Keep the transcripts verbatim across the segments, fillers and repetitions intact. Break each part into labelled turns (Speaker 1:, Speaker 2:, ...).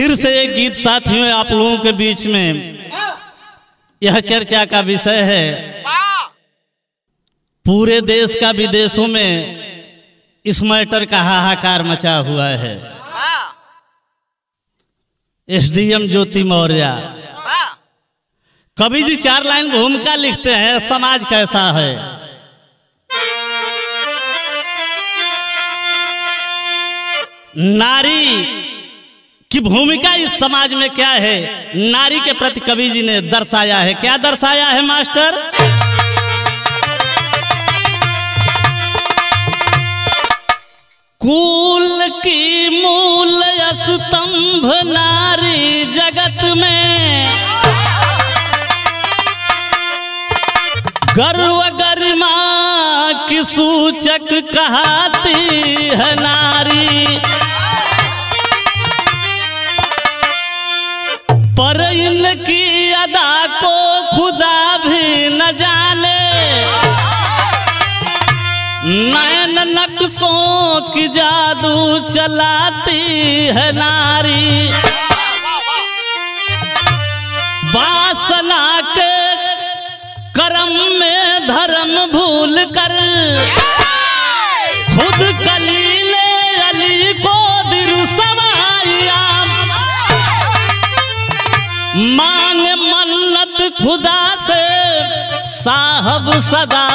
Speaker 1: फिर से एक गीत साथियों आप लोगों के बीच में यह चर्चा का विषय है। पूरे देश का विदेशों में इस मैटर का हाहाकार मचा हुआ है। एसडीएम ज्योति मौर्य कवि जी चार लाइन भूमिका लिखते हैं, समाज कैसा है। नारी की भूमिका इस समाज में क्या है, नारी के प्रति कवि जी ने दर्शाया है। क्या दर्शाया है मास्टर? कुल की मूल स्तंभ नारी जगत में, गर्व गरिमा की सूचक कहती है नारी। पर इनकी अदा को खुदा भी न जाने, नैन नक्शों की जादू चलाती है नारी। वासना के कर्म में धर्म भूल कर, खुद कलीले अली को दिल सवाया, मांग मन्नत खुदा से साहब सदा,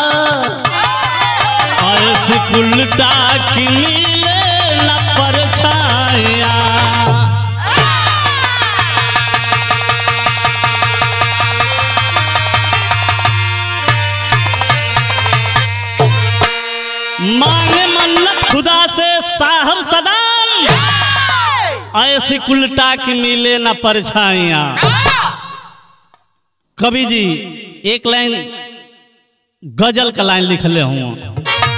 Speaker 1: ऐसी उल्टा की मिले न परछाया। मांगे मन्नत खुदा से साहब सदा, ऐसी उल्टा की मिले न परछाइयां। कवि जी एक लाइन गजल का लाइन लिख ले हूं।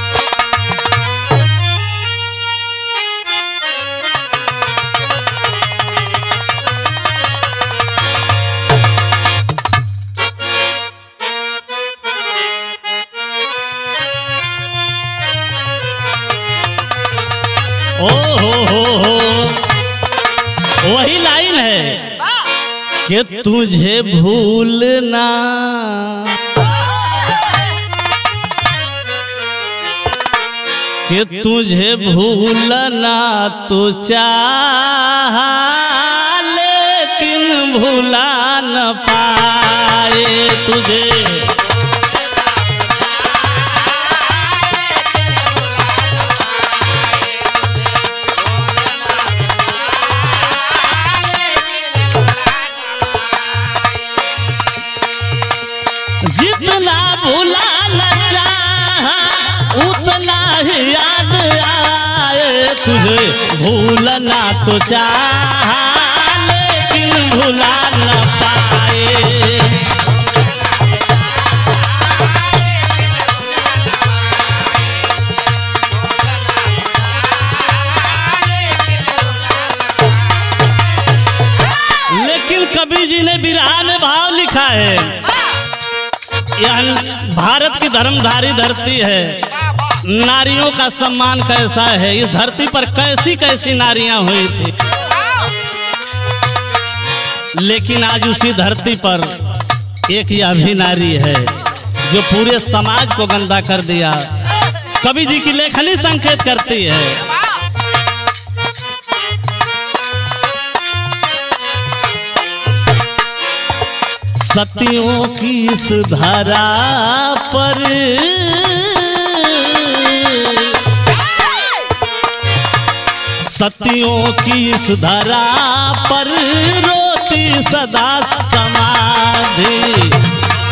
Speaker 1: ओ हो हो हो वही लाइन है कि तुझे भूलना कि तुझे भूलना तो चाह, लेकिन भूला न पाए तुझे। जितना भुलाना चाहा उतना ही याद आए तुझे। भूलना तो चाहा लेकिन भुला न पाए। लेकिन कवि जी ने बिरहा में भाव लिखा है। यह भारत की धर्मधारी धरती है, नारियों का सम्मान कैसा है। इस धरती पर कैसी कैसी नारियां हुई थी, लेकिन आज उसी धरती पर एक यह भी नारी है जो पूरे समाज को गंदा कर दिया। कवि जी की लेखनी संकेत करती है। सतियों की इस धरा पर सतियों की इस धरा पर रोती सदा समाधि।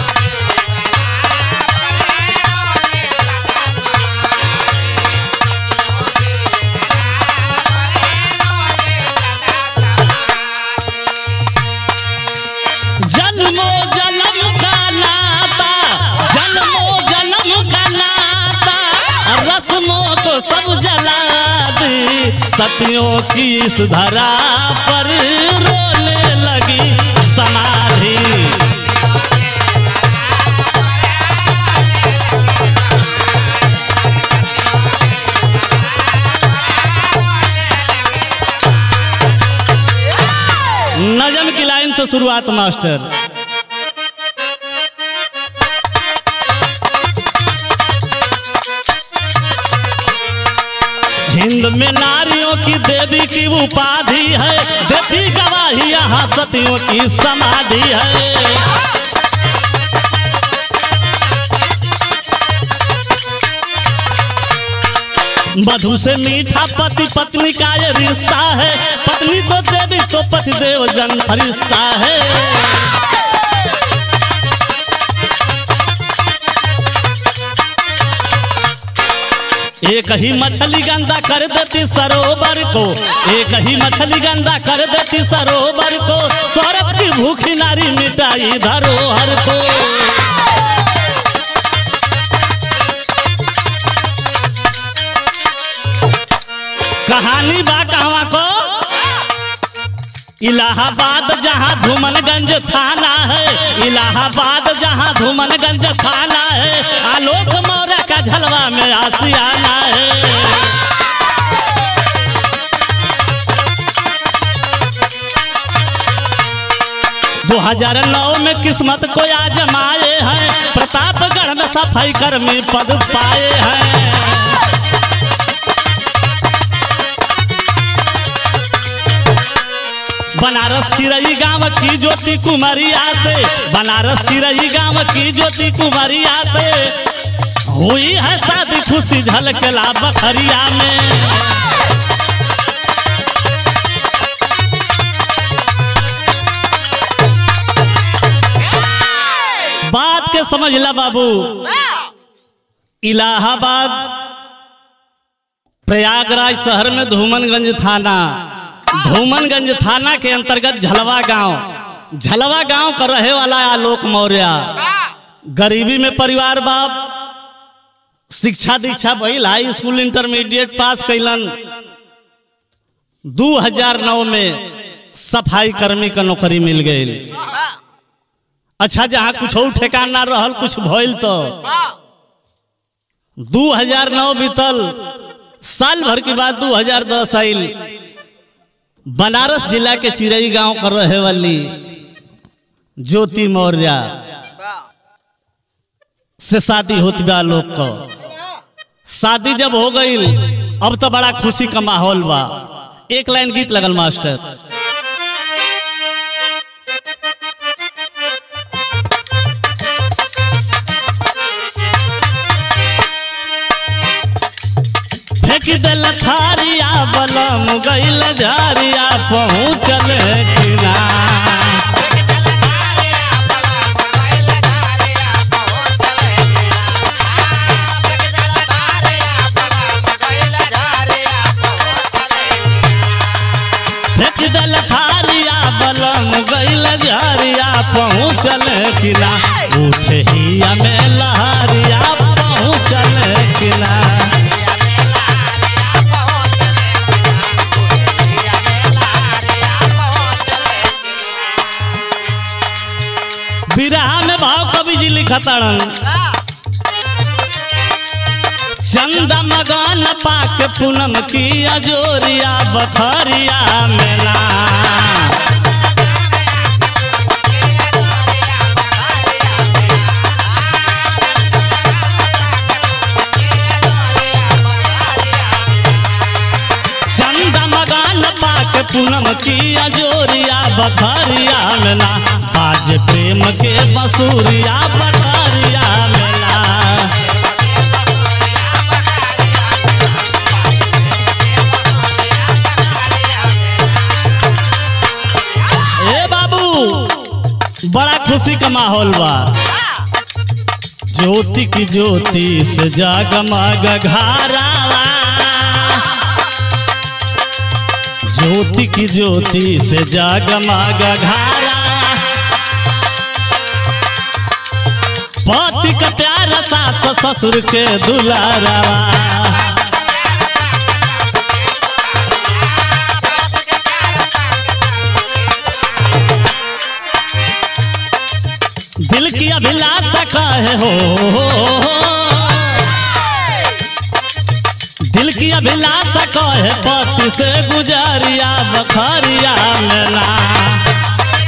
Speaker 1: जन्मों जन्म का नाता, जन्मों जन्म का नाता, रस्मों को सब जला दी। सतियों की इस धरा पर रोने लगी समाधि। भजन की लाइन से शुरुआत मास्टर। हिंद में नारियों की देवी की उपाधि है, देती गवाही यहाँ सतियों की समाधि है। मधु से मीठा पति पत्नी का ये रिश्ता है, पत्नी तो देवी तो पति देव जन फरिश्ता है। एक ही मछली गंदा कर देती सरोवर को, एक ही मछली गंदा कर देती सरोवर को, स्वर्ग की भूखी नारी मिटाई धरोहर को। कहानी बा कहवा को, इलाहाबाद जहां धूमनगंज थाना है, इलाहाबाद जहां धूमनगंज थाना है, आलोक मौर्य का झलवा में आसियाना है। दो हजार नौ में किस्मत को आजमाए हैं, प्रतापगढ़ में सफाई कर्मी पद पाए हैं। बनारस चिरई गांव की ज्योति कुमारिया से, बनारस चिरई गांव की ज्योति कुमारिया से हुई है शादी, खुशी झलकला बखरिया में। बात के समझ ला बाबू, इलाहाबाद प्रयागराज शहर में धूमनगंज थाना, धूमनगंज थाना के अंतर्गत झलवा गांव, झलवा गांव का रहे वाला आलोक मौर्य। गरीबी में परिवार बाप, शिक्षा दीक्षा भइल, हाई स्कूल इंटरमीडिएट पास कैलन। दो हजार नौ में सफाई कर्मी का नौकरी मिल गई। अच्छा, जहां कुछ और ठेकान ना रहल, कुछ भइल तो दो हजार नौ बीतल, साल भर के बाद दो हजार दस आइल। बनारस जिला के चिरई गांव कर रहे वाली ज्योति मौर्य से शादी होती बा। लोग को शादी जब हो गई, अब तो बड़ा खुशी का माहौल बा। एक लाइन गीत लगल मास्टर। फेंक दिल थारिया बलम गइल झारिया, पहुँचल किना फेंक दिल थारिया बलम गइल झारिया, पहुँचल किना उठे हिया में लहरिया, पहुँचल किना। विरहा में भाव कवि जी लिखतड़न, चंदा मगन पाके पूनम की अजोरिया, बखरिया मेला चंदा मगन पाके पूनम की अजोरिया, बखरिया मेला आज प्रेम के बसूरिया, बखरिया मेला। ए बाबू, बड़ा खुशी का माहौल बा। ज्योति की ज्योति से जगमग घरावा, ज्योति की ज्योति से जगमग घरावा, पति का प्यारा सास ससुर के दुलारावा। दिल की अभिलाषा काहे हो, दिल की अभिलाषा काहे पति से गुजारिया, बखरिया मेला।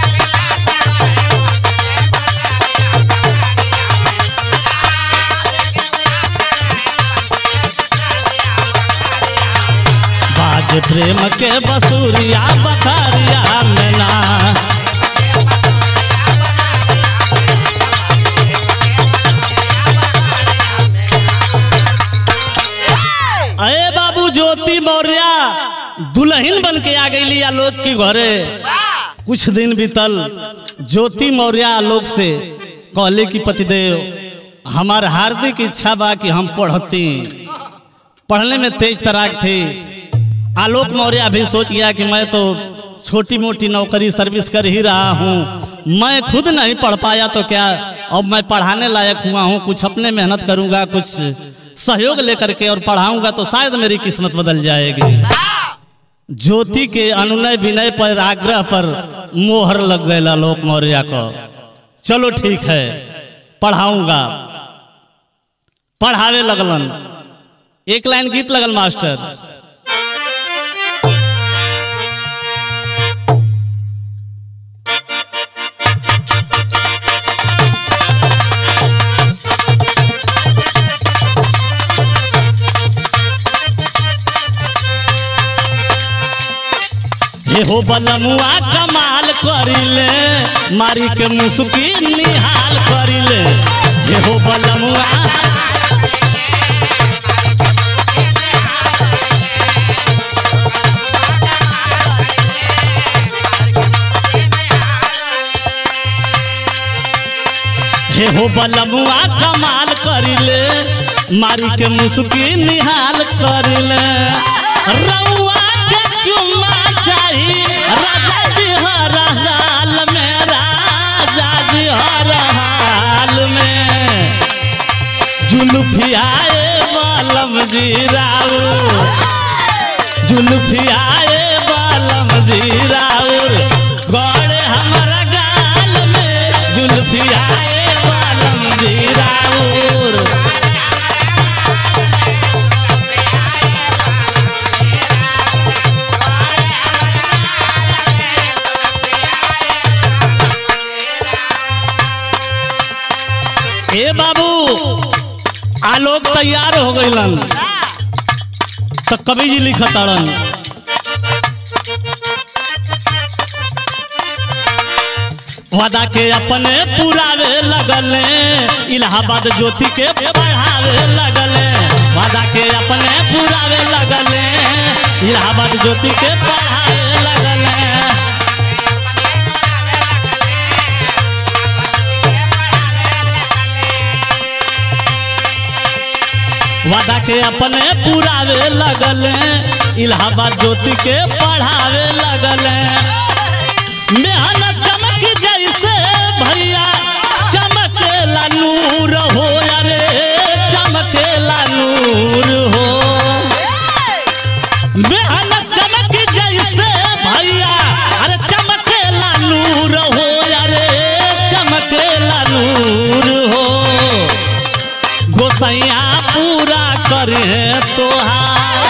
Speaker 1: के बसूरिया बखरिया में ना। अरे बाबू ज्योति मौर्य दुल्हन बन के आ गई आलोक की घरे। कुछ दिन बीतल, ज्योति मौर्य आलोक से कहले कि पतिदेव हमार हार्दिक इच्छा बा कि हम पढ़ती, पढ़ने में तेज तराक थे। आलोक मौर्य भी सोच गया कि मैं तो छोटी मोटी नौकरी सर्विस कर ही रहा हूँ, मैं खुद नहीं पढ़ पाया तो क्या अब मैं पढ़ाने लायक हुआ हूँ, कुछ अपने मेहनत करूँगा, कुछ सहयोग लेकर के और पढ़ाऊंगा तो शायद मेरी किस्मत बदल जाएगी। ज्योति के अनुनय विनय पर आग्रह पर मोहर लग गए आलोक मौर्य को। चलो ठीक है पढ़ाऊंगा, पढ़ावे लगलन। एक लाइन गीत लगल मास्टर। हे हो बलमुआ कमाल करिले, मारी के मुस्की निहाल करिले। हे हो बलमुआ हे हो बलमुआ कमाल करिले, मारी के मुस्की निहाल करिले। रउआ के चुम्मा चाहिए राजा जी हर हाल में, राजा जी हर हाल में। जुल्फियाए बालम जी राउर, जुल्फियाए बालम जी राउर, गौड़े हमारा गाल में। जुल्फियाए बालम जी राउर। ए बाबू आलोक तैयार हो गईलन तो कवि जी लिखताड़न। वादा के अपने पुरावे लगले, इलाहाबाद ज्योति के पढ़ावे लगले। वादा के अपने पुरावे लगले, इलाहाबाद ज्योति के पढ़ावे लगले। वादा के अपने पुरावे लगले, इलाहाबाद ज्योति के पढ़ावे लगले। मेहनत चमक जैसे भैया चमकेला नूर हो, अरे चमकेला नूर हो। मेहनत चमक जैसे भैया अरे चमकेला नूर हो, अरे चमकेला नूर हो। गोसैया पूरा करे तोहार,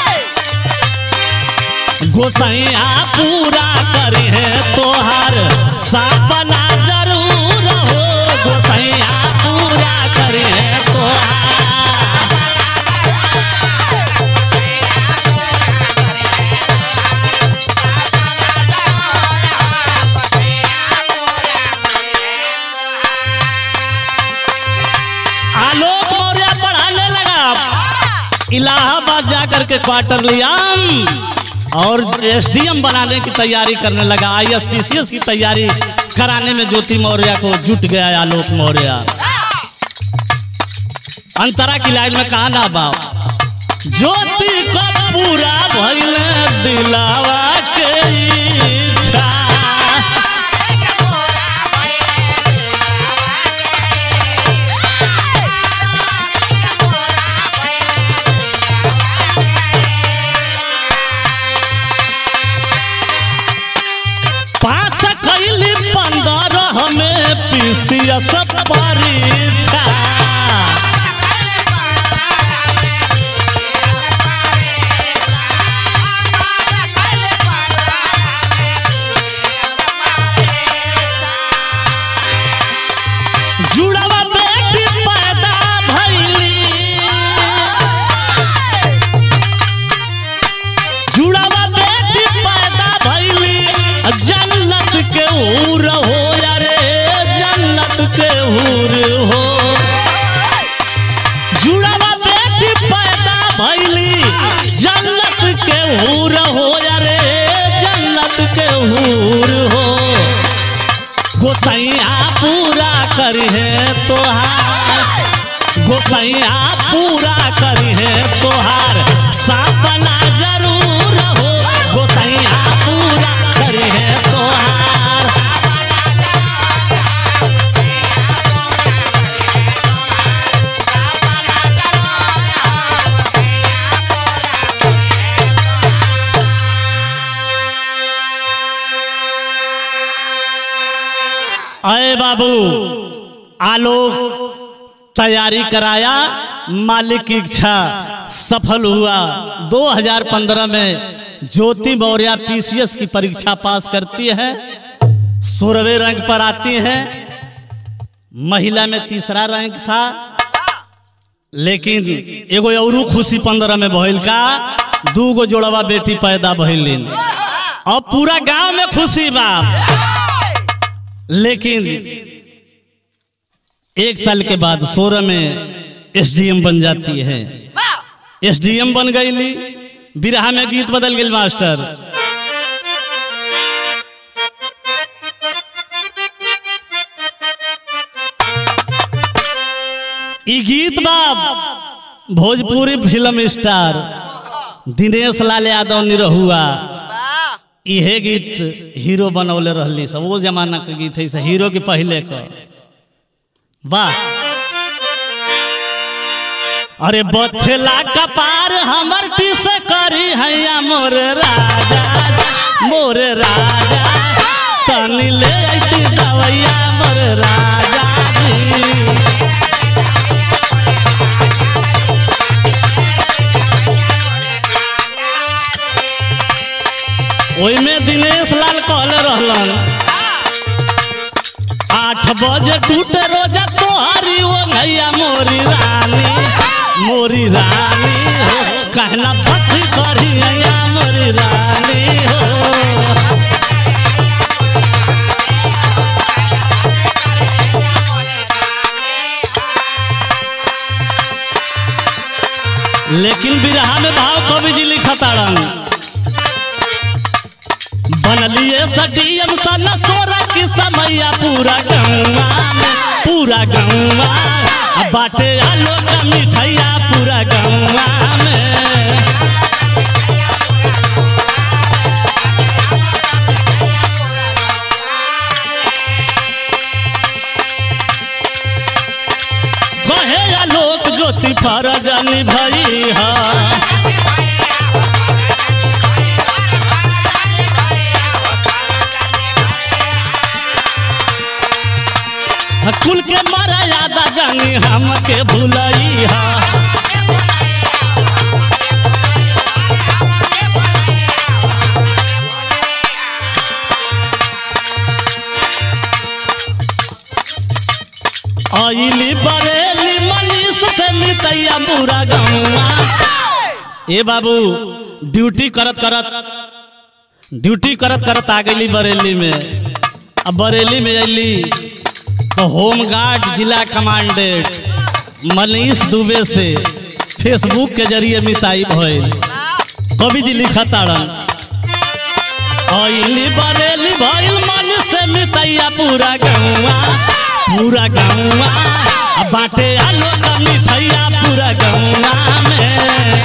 Speaker 1: गोसैया पूरा करे तोहार सपना जरूर हो। गोसैया पूरा करे तोहार। आलोक मौर्य पढ़ाने लगा, इलाहाबाद जाकर के क्वार्टर लिया और एसडीएम बनाने की तैयारी करने लगा। आईएसपीसीएस की तैयारी कराने में ज्योति मौर्य को जुट गया आलोक मौर्य। अंतरा की लाइन में कहा ना बाप, ज्योति को पूरा भइले दिलावा के इच्छा। पंद्रह में पीसीएस परीक्षा। जुड़वा बेटी पैदा भइली, जुड़वा बेटी गोसैया पूरा करी है तोहार, गोसैया पूरा करी है तोहार सपना जरूर हो, गोसैया पूरा करी है तोहार। अरे बाबू आलोक तैयारी कराया, मालिक की इच्छा सफल हुआ। दो हज़ार पंद्रह में ज्योति मौर्य पीसीएस की परीक्षा पास करती है, सोलहवें रैंक पर आती है। महिला में तीसरा रैंक था, लेकिन एगो और खुशी पंद्रह में भइल का दू गो जोड़वा बेटी पैदा भइलिन। अब पूरा गांव में खुशी बा, लेकिन एक साल के बाद सोलह में एसडीएम बन जाती है। एसडीएम बन गई ली, बिरहा में गीत बदल गई मास्टर। ई गीत बाप भोजपुरी फिल्म स्टार दिनेश लाल यादव निरहुआ इहे गीत हीरो बनौले रहली सब। वो जमाना के गीत है, हीरो के पहले का। वाह अरे बथेला कपार हमर टीस करी हैया मोर राजा, मोर राजा तनी ले आती दवैया मोर राजा जी। ओई में दिनेश लाल कहले रहलन आठ बजे टूटे रोजा तोहारी वो भैया मोरी रानी, मोरी रानी हो कहना भट्टी करी हैया मोरी रानी हो। लेकिन बिरहा में भाव कवि जी लिखताड़न बनलिए सडीएम सन सोरा की समैया पूरा गौवा में, पूरा गौवा बाटे आलो का मिठाइया पूरा गौवा में। कहे आलोक ज्योति फरज निभई है, कुल के मर्यादा जानी हमके भूलई हा। आइली बरेली मनीष से मितैया पूरा गौवा। ए बाबू ड्यूटी करत करत ड्यूटी करत करत आ गई बरेली में। अब बरेली में अली तो होमगार्ड जिला कमांडेंट मनीष दुबे से फेसबुक के जरिए मिताई भइल। कवि जी लिखताड़न आइली बरेली भइल मनीष से मितैया पूरा गौवा, पूरा गौवा बाटे आलो का मिठैया पूरा गौवा में।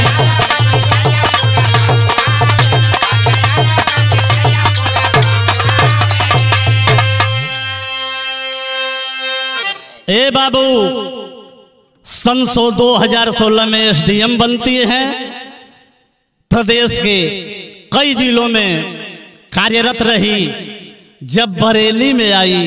Speaker 1: ए बाबू सन सो दो हज़ार सोलह में एसडीएम बनती है। प्रदेश के कई जिलों में कार्यरत रही। जब बरेली में आई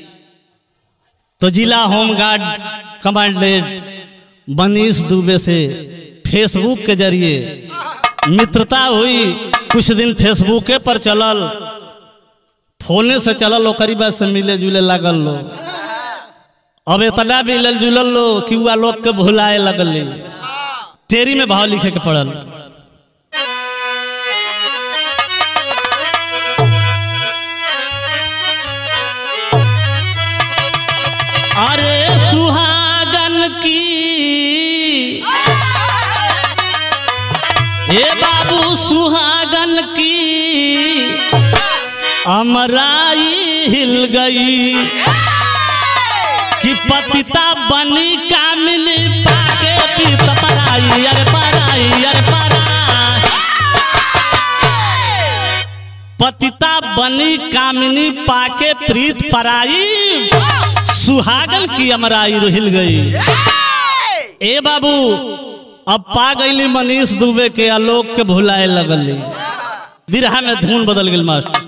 Speaker 1: तो जिला होमगार्ड कमांडेंट मनीष दुबे से फेसबुक के जरिए मित्रता हुई। कुछ दिन फेसबुके पर चलल, फोने से चलल, ओकरी बाद से मिले जुले लागल लो। अब इतना मिलल जुलल लो कि वह लोग के भुलाए लगल। टेरी में भाव लिखे के पड़ल। अरे सुहागन की ए बाबू सुहागन की अमराई हिल गई कि पतिता बनी कामिनी पाके प्रीत पराई अरे पराई अरे पराई। पतिता बनी कामिनी पाके प्रीत पराई सुहागन की अमराई रुहिल गई। ए बाबू अब पा गईली मनीष दुबे के आलोक के भुलाए लगली बिरहा में धुन बदल गई मास्टर।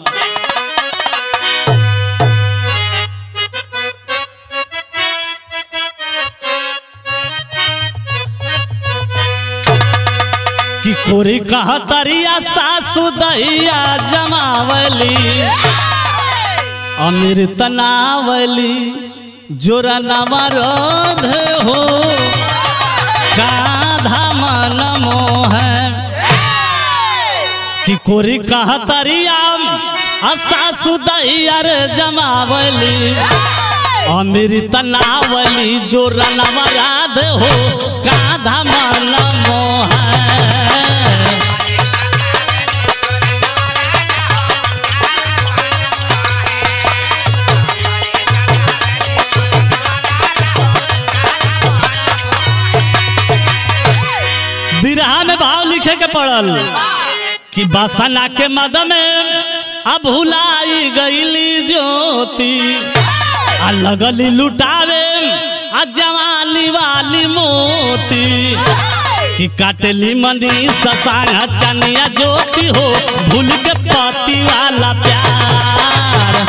Speaker 1: कि कोरी कहा तरिया सासु दहिया जमावली अमीर तनावली जोरा नवरोध हो गाधा मन मोह। कि कोरी कहा तरिया सासु दहिया जमावली अमीर तनावली जोरा नवराध हो गाधा मन मोह। बिरहा में भाव लिखे के पड़ल कि बसना के मद में अब भुलाई गईली ज्योति आ लगली लुटावे आ जवानी वाली मोती। कि काटली मनी ससांगा चनिया ज्योति हो भूल के पति वाला प्यार।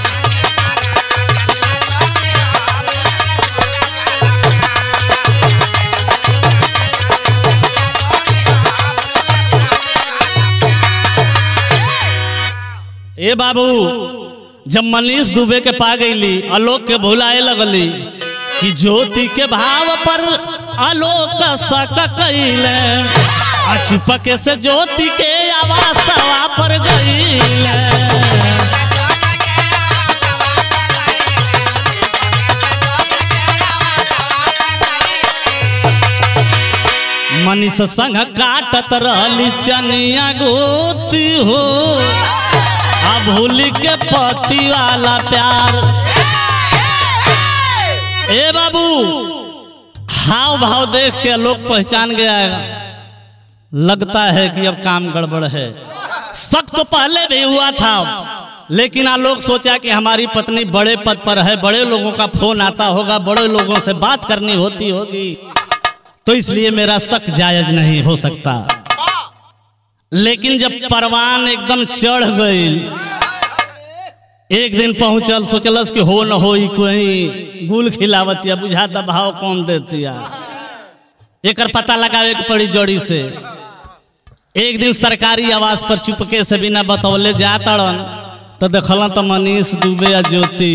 Speaker 1: ए बाबू जब मनीष दुबे के पा गईली आलोक के भुलाए लगली कि ज्योति के भाव पर आलोक शक कैले आ चुपके से ज्योति के आवासवा पर गईले। मनीष संग काटत रहली चनिया गोती हो भूल के पति वाला प्यार। ए बाबू हाव भाव देख के लोग पहचान गया लगता है कि अब काम गड़बड़ है। शक तो पहले भी हुआ था लेकिन आलोक सोचा कि हमारी पत्नी बड़े पद पर है, बड़े लोगों का फोन आता होगा, बड़े लोगों से बात करनी होती होगी, तो इसलिए मेरा शक जायज नहीं हो सकता। लेकिन जब परवान एकदम चढ़ गई एक दिन पहुंचल सोचलस कि हो न हो कोई गुल खिलावतिया बुझाता भाव कौन देतिया एक पता लगावे के पड़ी जड़ी से। एक दिन सरकारी आवास पर चुपके से बिना बतौले जा तड़न तो देखल तो मनीष दुबे या ज्योति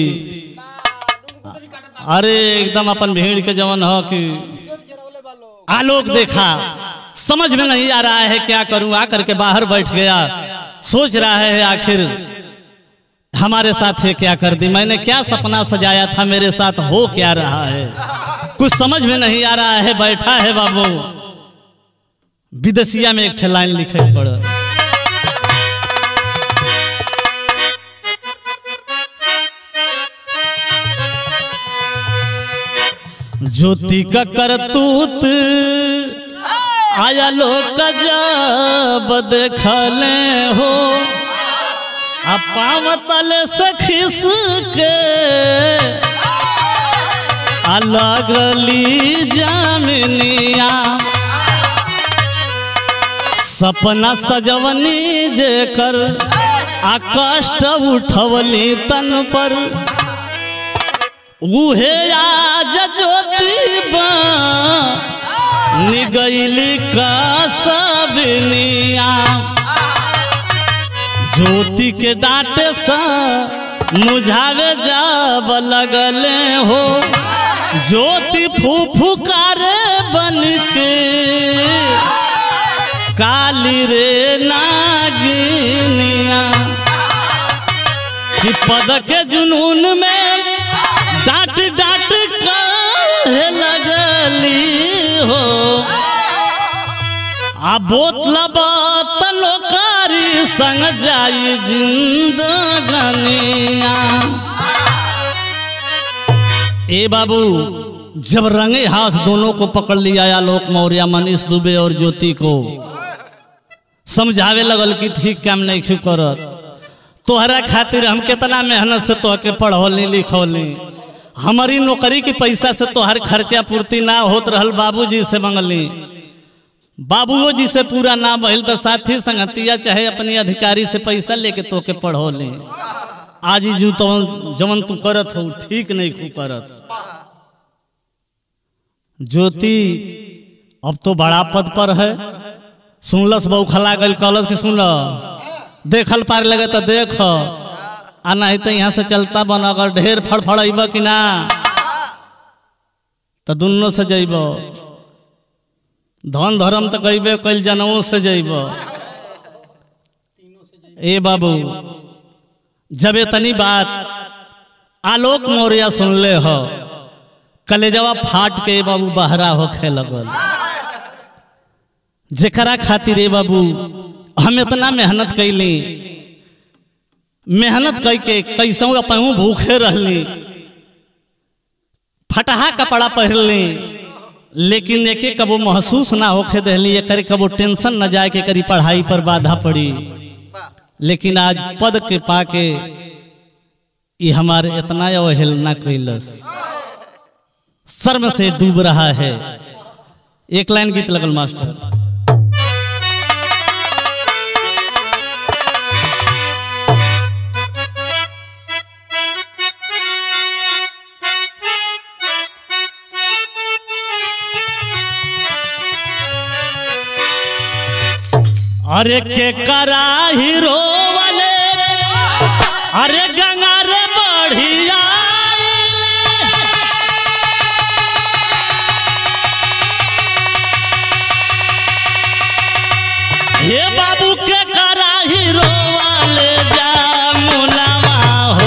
Speaker 1: अरे एकदम अपन भीड़ के जवन हो कि आलोक देखा समझ में नहीं आ रहा है क्या करूं, आकर के बाहर बैठ गया सोच रहा है आखिर हमारे साथ ये क्या कर दी, मैंने क्या सपना सजाया था, मेरे साथ हो क्या रहा है, कुछ समझ में नहीं आ रहा है। बैठा है बाबू विदेशिया में एक लाइन लिखे पड़ा ज्योति का करतूत आया लोग जब देखले हो पावतल से खिस के अलगली जामिनिया सपना सजवनी जेकर आ कष्ट उठवली तन पर उहे आज ज्योति बनी गईली का सबनिया। ज्योति के डांटे सा मुझावे जब लगले हो ज्योति फूफुकारे बन के काली रे नागिनिया कि पद के जुनून में डांट डांट कहे लगली हो आ बोतला बोतलो कारी संग जाई जिंदगनिया। ए बाबू जब रंगे हाथ दोनों को पकड़ लिया आलोक मौर्य, मनीष दुबे और ज्योति को समझावे लगल कि ठीक काम नहीं क्यों करत, तोहरा खातिर हम कितना मेहनत से तोहके पढ़ौली लिखौली, हमारी नौकरी के पैसा से तोहर खर्चा पूर्ति ना होत रहल, बाबूजी से मंगली, बाबुओ जी से पूरा ना भइल तो साथी संगतिया चाहे अपनी अधिकारी से पैसा लेके तोके पढ़ौली। आज जू तो जवन तू करत हो ठीक नहीं खूब करत। ज्योति अब तो बड़ा पद पर है, सुनलस बहु खला गल कहलस कि सुन देखल पार लगे तो देख, आ नहीं तो यहाँ से चलता बन, अगर ढेर फड़फड़ब कि ना तो दुनों से जइब, धन धर्म तो कहबे कल जनवों से जइब। ए बाबू जब इतनी बात आलोक मौर्य सुन ले हो, कलेजवा फाट के बाबू बहरा होखे लगल। जेकरा खातिर ए बाबू हम इतना मेहनत कैली, मेहनत करके कैसों अपहू भूखे रहली, फटहा कपड़ा पहनली, लेकिन एक एक कबो महसूस ना होके दहली, एक कबो टेंशन न जाए के करी पढ़ाई पर बाधा पड़ी। लेकिन आज पद के पाके ये हमारे इतना अवहेलना कैलस, शर्म से डूब रहा है। एक लाइन गीत लगल मास्टर। अरे के करा हीरो वाले, अरे गंगा रे बढ़िया, ये बाबू के करा हीरो वाले जामुनवा हो।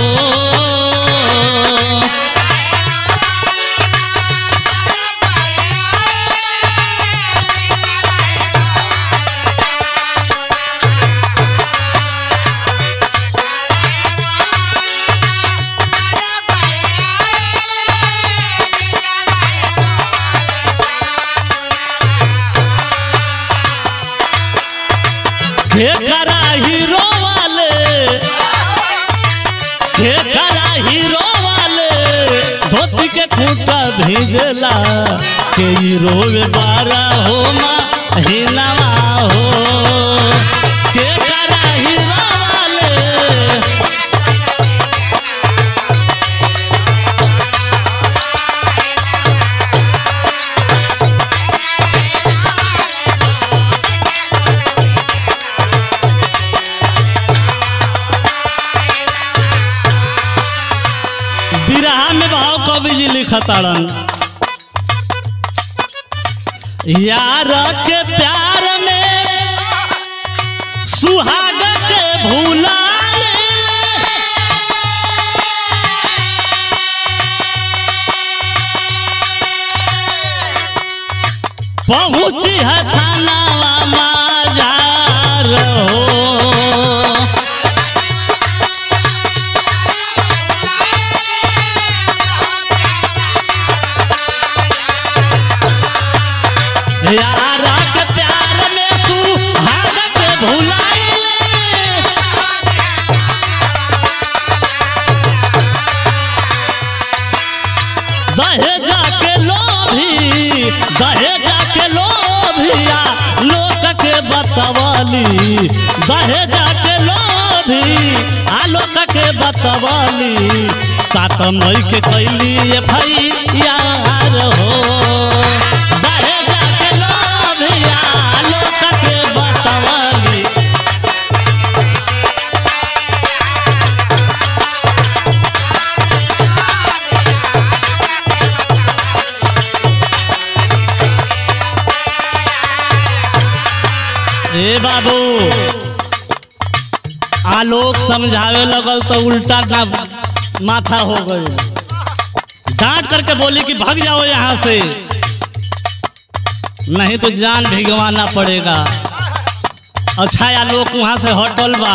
Speaker 1: हे करा हीरो वाले, हे करा हीरो वाले, धोती के खूंटा भेजला के रोवे बारा हो महीनावा हो। के करा हीरो वाले, बिरहा में भाव कवि जी लिखताड़न, यार के प्यार में सुहाग के भूलाए, पहुंची है थानावा माजार हो। यार के प्यार में सुहाग के भुलाए, दहेजा के लोभी, दहेजा के लोभिया लोक के बतवाली, दहेजा के लोभी आलोक के बतवाली, सात मई के कैली एफ आई आर हो। ए बाबू आलोक समझावे लगल तो उल्टा ना माथा हो गई, डांट करके बोली कि भाग जाओ यहाँ से, नहीं तो जान भिगवाना पड़ेगा। अच्छा आलोक वहाँ से हटल बा,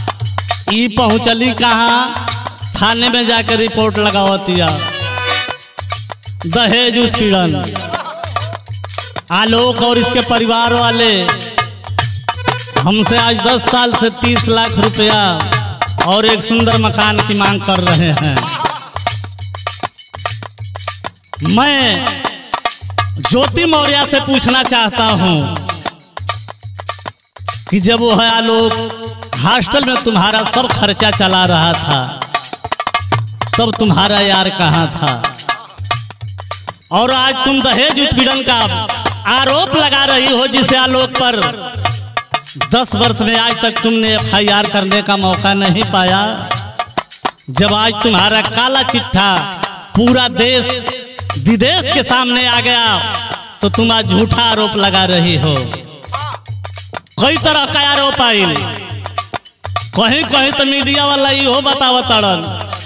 Speaker 1: ई पहुँचली कहाँ, थाने में जाकर रिपोर्ट लगावतिया। दहेज उत्पीड़न। आलोक और इसके परिवार वाले हमसे आज दस साल से तीस लाख रुपया और एक सुंदर मकान की मांग कर रहे हैं। मैं ज्योति मौर्य से पूछना चाहता हूं कि जब वो है आलोक हॉस्टल में तुम्हारा सब खर्चा चला रहा था, तब तुम्हारा यार कहाँ था? और आज तुम दहेज उत्पीड़न का आरोप लगा रही हो, जिसे आलोक पर दस वर्ष में आज तक तुमने एफ आई आर करने का मौका नहीं पाया। जब आज तुम्हारा काला चिट्ठा पूरा देश विदेश के सामने आ गया तो तुम आज झूठा आरोप लगा रही हो। कई तरह का आरोप आयल, कहीं कहीं तो मीडिया वाला ही हो बतावत अड़न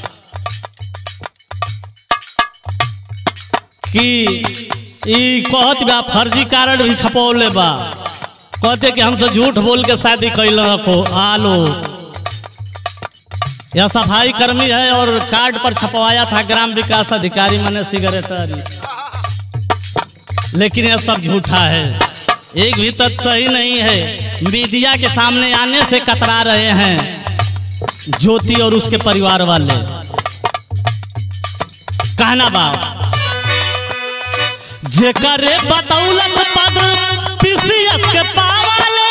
Speaker 1: कि ई कहत बा फर्जी कार्ड भी छपौले बा, कहते कि हमसे झूठ बोल के शादी कैल हो। आलो यह सफाई कर्मी है और कार्ड पर छपवाया था ग्राम विकास अधिकारी मने सिगरेटरी, लेकिन यह सब झूठा है, एक भी तथ्य सही नहीं है। मीडिया के सामने आने से कतरा रहे हैं ज्योति और उसके परिवार वाले। कहना बा जेकरे बतौलत पद पीसीएस के पावाले,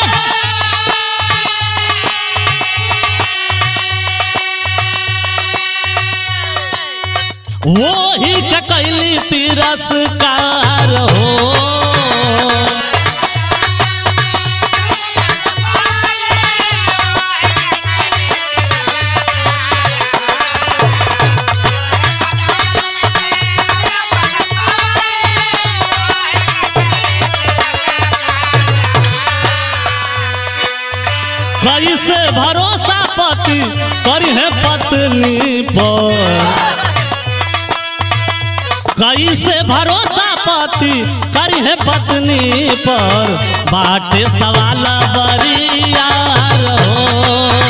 Speaker 1: वो ही के कैली तिरस्कार हो। कैसे भरोसा पति करी है पत्नी पर, कैसे भरोसा पति करी है पत्नी पर, बाटे सवाल बरियार हो।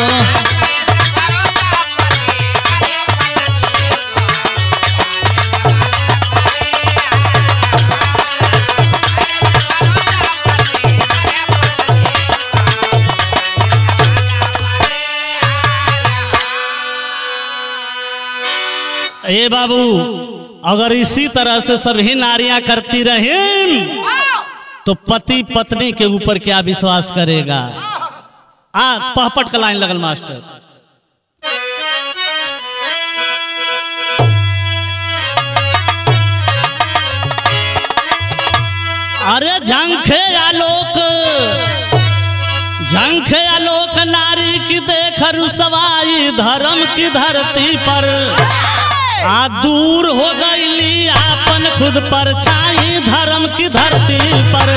Speaker 1: ए बाबू, अगर इसी तरह से सभी नारियां करती रहें तो पति पत्नी के ऊपर क्या विश्वास करेगा? आ पहपट का लाइन लगल मास्टर। अरे झंखे आलोक, झंखे आलोक नारी की देख रुसवाई धर्म की धरती पर, आ दूर हो गईली आपन खुद पर छाई धर्म की धरती पर।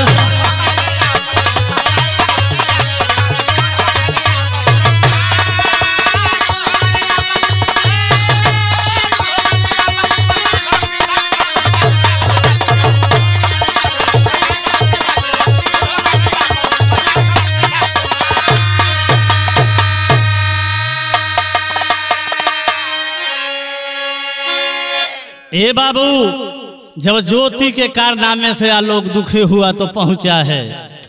Speaker 1: ए बाबू, जब ज्योति के कारनामे से आलोक दुखी हुआ तो पहुंचा है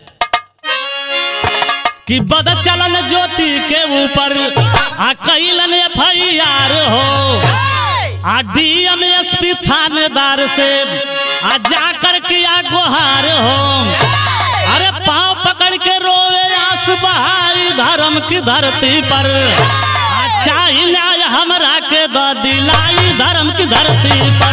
Speaker 1: कि बद चलन ज्योति के ऊपर आ कैलन एफ आई आर हो। आ डी एम एस पी थानेदार से आ जाकर किया गुहार हो। अरे पांव पकड़ के रोवे आस बहाई धर्म की धरती पर, चाही न्याय हमरा के द दिलाई धर्म की धरती पर।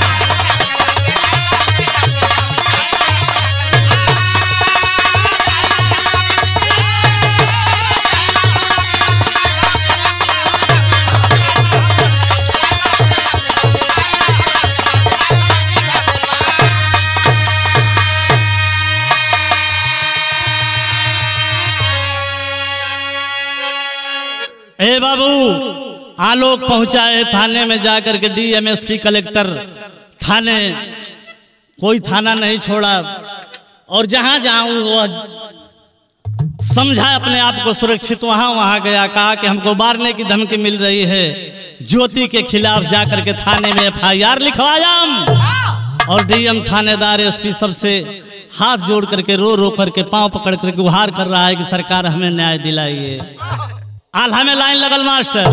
Speaker 1: ए बाबू, आलोक पहुंचाए थाने में जाकर के D M S P collector थाने, कोई थाना नहीं छोड़ा और जहां जहां वह समझा अपने आप को सुरक्षित वहां वहां गया। कहा कि हमको मारने की धमकी मिल रही है, ज्योति के खिलाफ जाकर के थाने में एफ आई आर लिखवाया। और डीएम थानेदार एसपी सबसे हाथ जोड़ करके रो रो करके पांव पकड़ करके गुहार कर रहा है कि सरकार हमें न्याय दिलाइए। आल्हा में लाइन लगल मास्टर।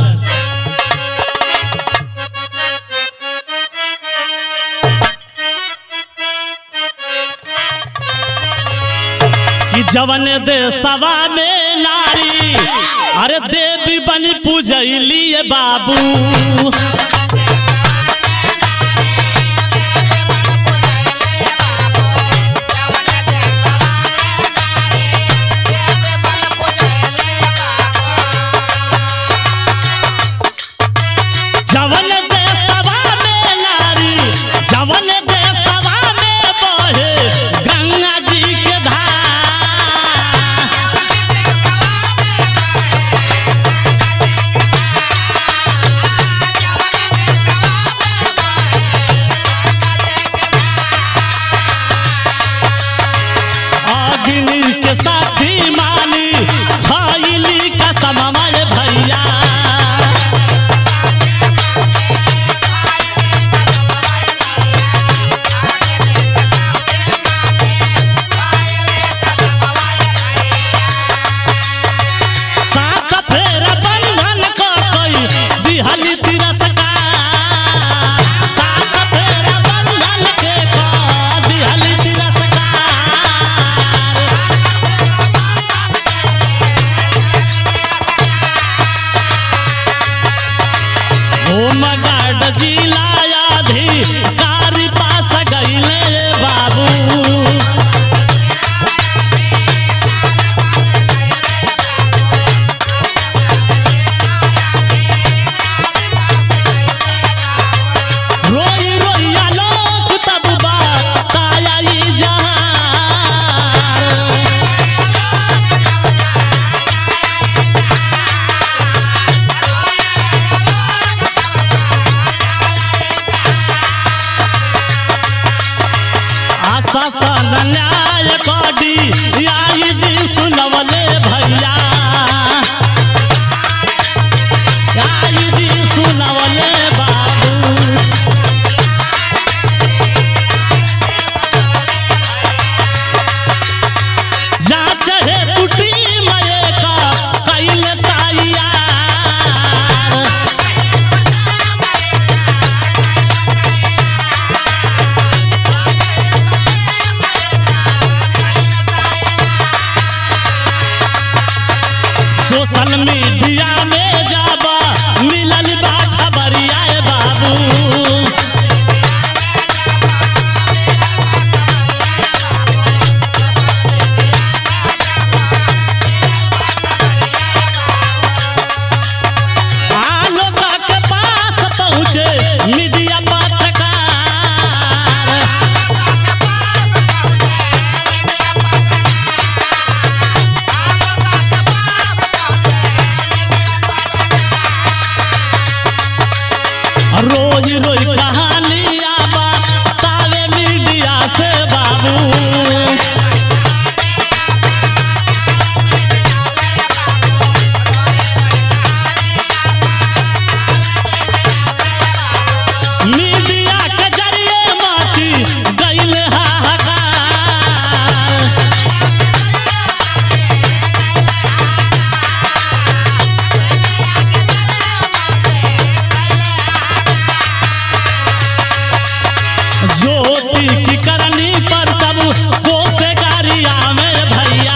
Speaker 1: कि जवन दे सवा में नारी अरे देवी बनी पूजैली बाबू। जवन दे सवा में नारी जवन दे सवा में बहे गंगा जी के साक्षी मानी खाइली कसम माए भैया। सात फेर बंधन को कोई दिहली तिरस्कार। सात फेर बंधन के को दिहली तिरस्कार। होमगार्ड जिला अधिकारी पास गईले बाबू। रोई रोइया लोग तब बताया जहां। शासन न्याय बॉडी आई जी सुनवले भैया। आई जी सुनवले बाबू। जांच है टूटी मये का कैल तैयार। सोशल मीडिया में जाबा मिलल बा खबरिया बाबू। आलोक के पास पहुँचे मीडिया पत्रकार। रोई रोई कहानियां बतावे मीडिया से बाबू। मीडिया के जरिए माची गईल हाहाकार। ज्योति की करनी पर सब कोसेगारिया में भैया।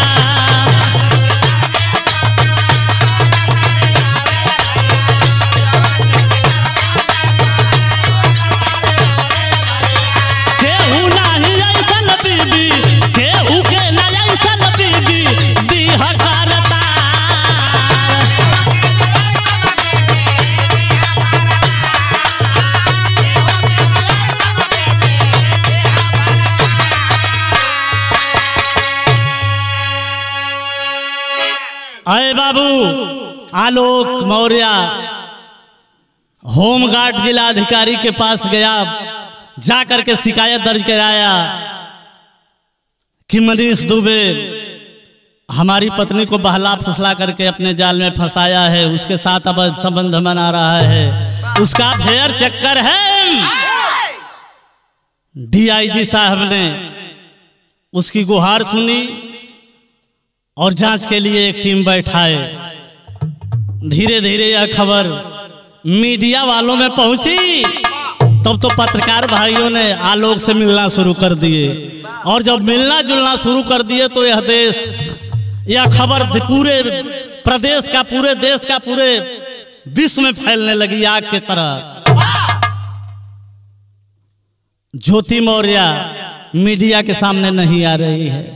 Speaker 1: केहू नहीं ऐसन बीबी केहू के नहीं ऐसन बीबी दीह करता। अय बाबू आलोक मौर्य होमगार्ड जिला अधिकारी के पास गया। जाकर के शिकायत दर्ज कराया कि मनीष दुबे हमारी पत्नी को बहला फुसला करके अपने जाल में फंसाया है। उसके साथ अब संबंध बना रहा है। उसका फेयर चक्कर है। डीआईजी साहब ने उसकी गुहार सुनी और जांच के लिए एक टीम बैठाए। धीरे धीरे यह खबर मीडिया वालों में पहुंची, तब तो पत्रकार भाइयों ने आलोक से मिलना शुरू कर दिए, और जब मिलना जुलना शुरू कर दिए तो यह देश, यह खबर पूरे प्रदेश का, पूरे देश का, पूरे विश्व में फैलने लगी आग की तरह। ज्योति मौर्य मीडिया के सामने नहीं आ रही है,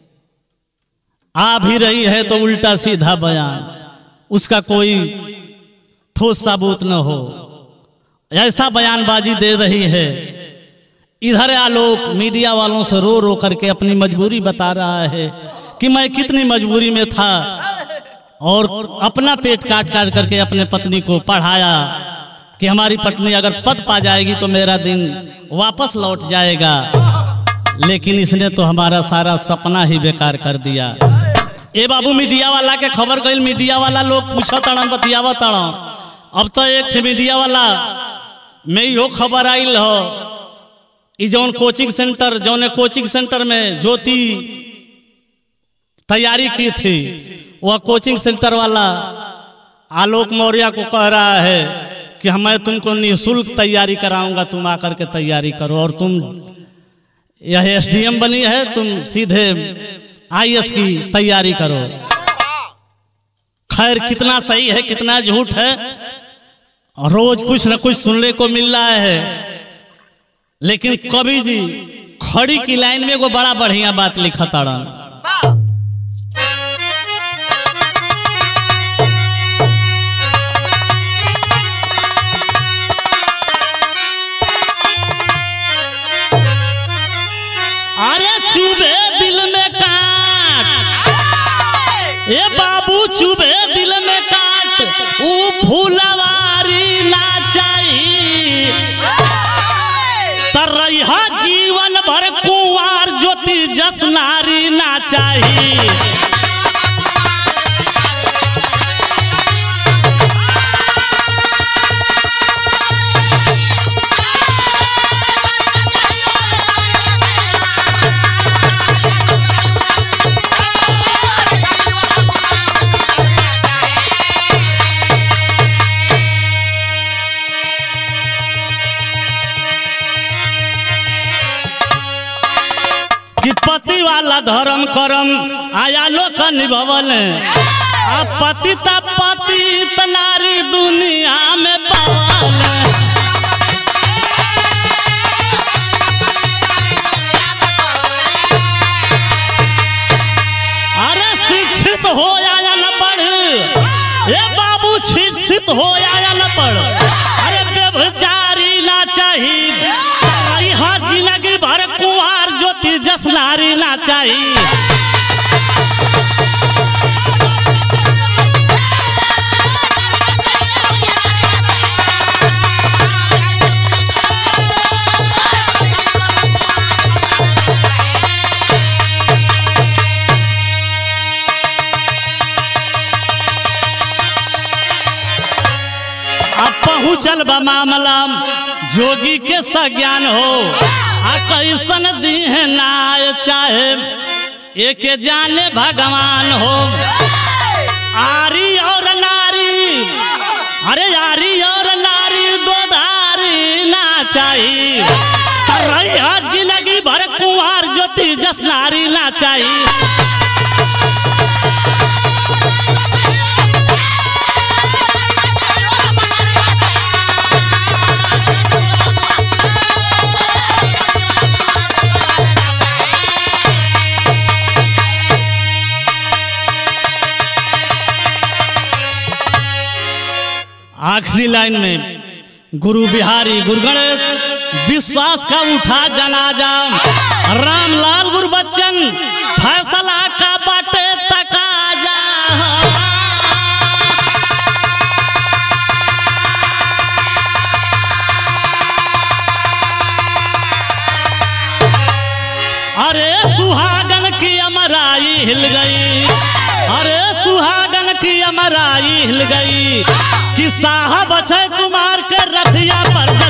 Speaker 1: आ भी रही है तो उल्टा सीधा बयान, उसका कोई ठोस सबूत न हो, ऐसा बयानबाजी दे रही है। इधर आलोक मीडिया वालों से रो रो करके अपनी मजबूरी बता रहा है कि मैं कितनी मजबूरी में था और अपना पेट काट काट करके अपने पत्नी को पढ़ाया कि हमारी पत्नी अगर पद पा जाएगी तो मेरा दिन वापस लौट जाएगा, लेकिन इसने तो हमारा सारा सपना ही बेकार कर दिया। ए बाबू, मीडिया वाला के खबर कल, मीडिया वाला लोग पूछा तड़न, बतियावा तड़न। अब तो एक मीडिया वाला में यो खबर आइल हो, जौन कोचिंग सेंटर, जौन कोचिंग सेंटर में ज्योति तैयारी की थी, वह कोचिंग सेंटर वाला आलोक मौर्य को कह रहा है कि मैं तुमको निःशुल्क तैयारी कराऊंगा, तुम आकर के तैयारी करो, और तुम यह एसडीएम बनी है, तुम सीधे आईएएस की तैयारी करो। खैर, कितना सही है कितना झूठ है, रोज कुछ न कुछ सुनने को मिल रहा है। लेकिन कवि जी खड़ी की लाइन में वो बड़ा बढ़िया बात लिखा ताड़न। अरे चुभे दिल में काट, ए बाबू चुभे दिल में काट, ऊ फूलवारी ना चाहिए, तरैहा जीवन भर कुंवार ज्योति जस नारी ना चाहिए। कि पति वाला धर्म करम आया लोक निभवल, आ पति ता पति नारी दुनिया में पावल। अरे शिक्षित हो या न पढ़, ए बाबू शिक्षित हो या न पढ़, अरे व्यभिचारी ना चाहिए, जिंदगी भर कुंवार ज्योति जस नारी ना चाहिए। अब पहुंचल बा मामला जोगी के सज्ञान हो, आ कैसन दी है नाय चाहे एक जाने भगवान हो। आरी और नारी, अरे आरी और नारी दो धारी ना चाहिए, तरैया जिंदगी भर कुंवार ज्योति जस नारी ना चाहिए। आखिरी लाइन में गुरु बिहारी गुरु गणेश विश्वास का उठा जनाजा, रामलाल गुरु बच्चन फैसला का बाटे तकाजा। अरे सुहागन की अमराई हिल गई, अरे सुहागन की अमराई हिल गई, कि साहब अक्षय कुमार के रथिया पर